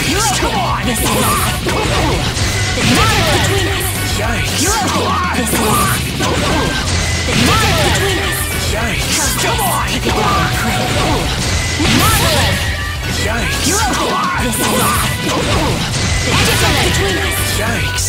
Yikes! Come on! This is the difference between us. Yikes! You're Come on! this is the difference between us. Yikes! Come on! Take it down and pray. Marvelous. Yikes! You're Come on! this is the difference between us. Yikes!